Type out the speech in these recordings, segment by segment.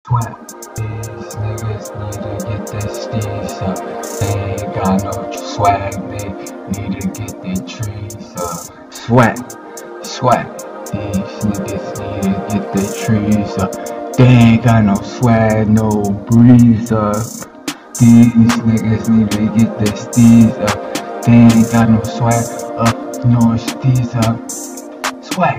Sweat. These niggas need to get their steez up. They ain't got no swag, they need to get their trees up. Sweat. These niggas need to get their trees up. They ain't got no swag, no breeze up. These niggas need to get their steez up. They ain't got no swag up, no steez up. Swag.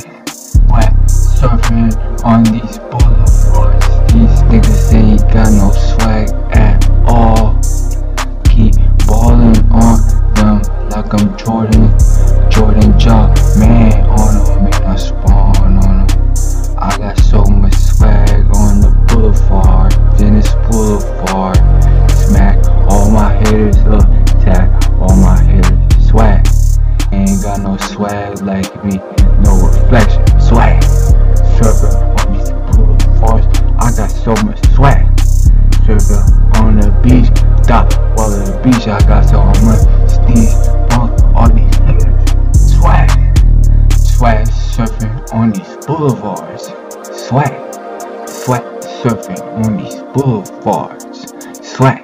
Surfing on these boulevards. These niggas ain't got no swag at all. Keep balling on them like I'm Jordan Jaw. Man on them, man, I spawn on them. I got so much swag on the boulevard. Venice Boulevard. Smack all my haters up. Tag all my haters. Swag. Ain't got no swag like me. No reflection. Swag. Surfer on these boulevards, I got so much swag. Surfer on the beach, stop while at the beach, I got so much steez on all these haters. Swag, surfing on these boulevards. Swag, surfing on these boulevards. Swag,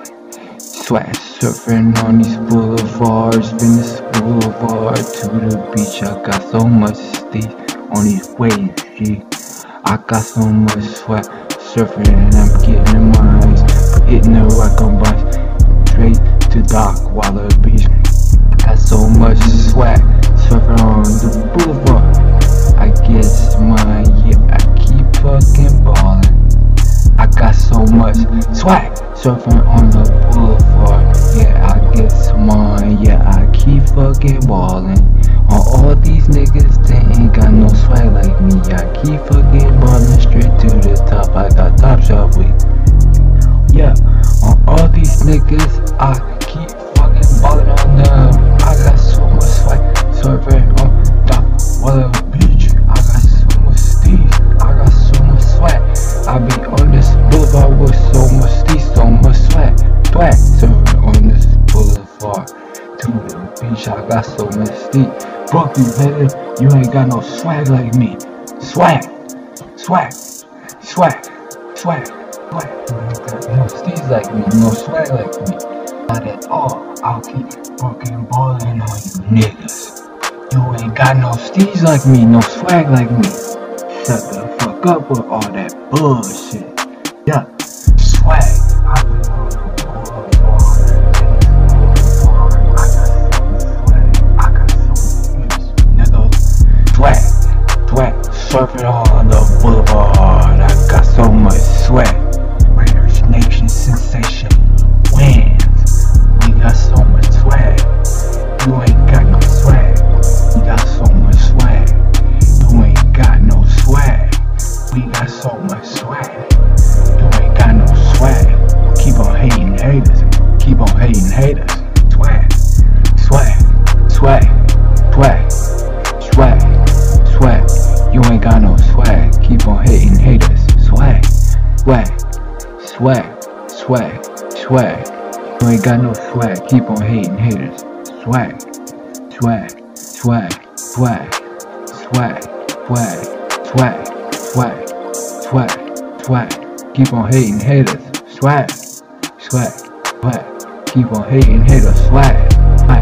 surfing on these boulevards. Venice Boulevard to the beach, I got so much steez on these waves, G. I got so much swag, surfing and I'm getting in mines. Hitting the rock on bikes, straight to dock while the beach. I got so much swag, surfing on the boulevard. I guess mine, yeah, I keep fucking ballin'. I got so much swag, surfing on the boulevard. Yeah, I guess mine, yeah, I keep fucking ballin'. On all these niggas, they ain't got no swag like me. I keep fucking ballin' straight to the top. I got top shelf week. Yeah, on all these niggas, I keep fucking ballin' on them. I got so much swag, surfing on top of the beach. I got so much steez, I got so much swag. I be on this boulevard with so much steez, so much swag. Surfing on this boulevard to the beach. I got so much steez. Fuck you, baby, you ain't got no swag like me. Swag. You ain't got no steez like me, no swag like me. Not at all. I'll keep fucking ballin' on you niggas. You ain't got no steez like me, no swag like me. Shut the fuck up with all that bullshit. Yeah, swag. I been on the boulevard. Surfing on the boulevard, I got so much swag. Raiders Nation sensation wins. We got so much swag. You ain't got no swag. We got so much swag. You ain't got no swag. We got so much swag. You ain't got no swag. Keep on hating haters. Keep on hating haters. Swag. You ain't got no swag, keep on hating haters. Swag. You ain't got no swag, keep on hating haters. Swag. Keep on hating haters. Swag. Keep on hating haters. Swag.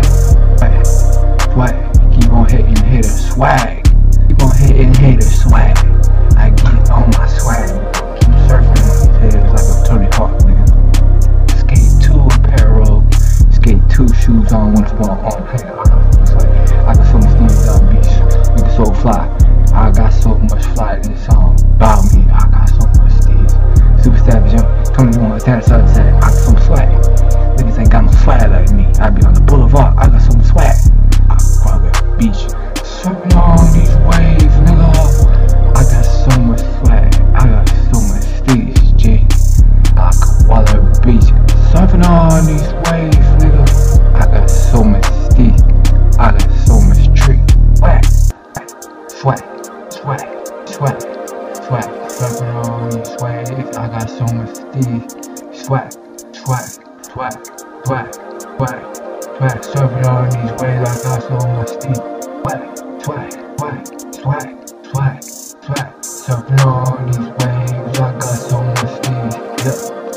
Keep on hating haters. Swag. Keep on hating haters, swag. I get on my swag. Keep surfing on these haters like a Tony Hawk, nigga. Skate 2 apparel. Skate 2 shoes on when it's going on. Hey, I got so much things on the beach. Nigga so fly. I got so much fly in this song. About me, I got so much steez. Super savage, yo. 21, stand aside, I got some swag. Niggas ain't got no swag like me. I be on the boulevard, I got so much swag. I on the beach. Surfing on these waves, nigga. I got so much swag. I got so much steez, G. I could water beach. Surfing on these waves, nigga. I got so much steez. I got so much tree. Swag. Surfing on these waves. I got so much steez. Swag. Surfing on these waves. I got so much steez. Swag. Surfing on these waves, I got so much steez.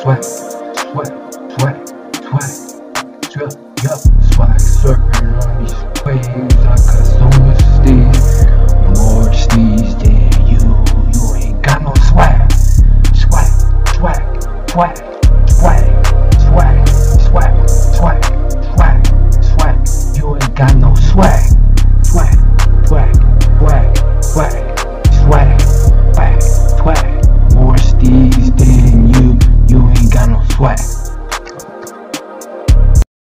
sweat, sweat, sweat, sweat.